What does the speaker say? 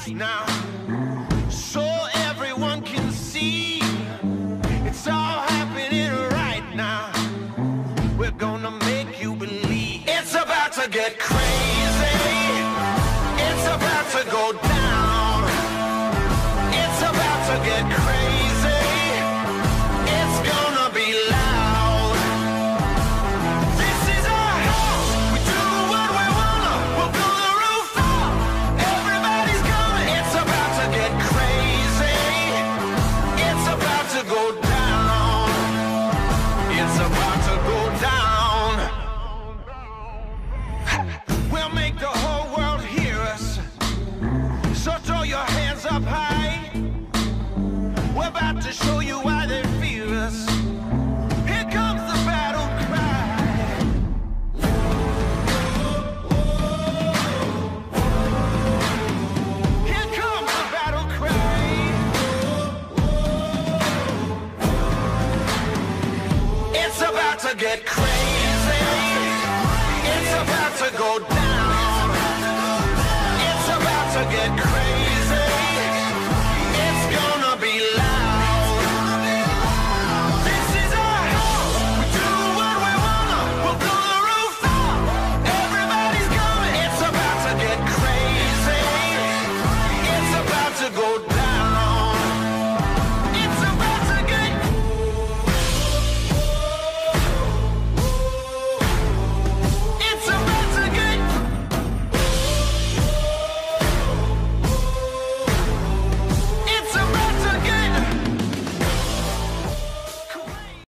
now, so everyone can see. It's all happening right now. We're gonna make you believe. It's about to get crazy. It's about to go down. It's about to get crazy. It's gonna be loud. This is our house. We do what we wanna. We'll blow the roof off. Everybody's coming. It's about to get crazy. It's about to go down. It's about to go down. We'll make the whole world hear us. So throw your hands up high. We're about to show you why they fear us. Here comes the battle cry. Here comes the battle cry. It's about to get crazy. It's about to go down. It's about to get crazy.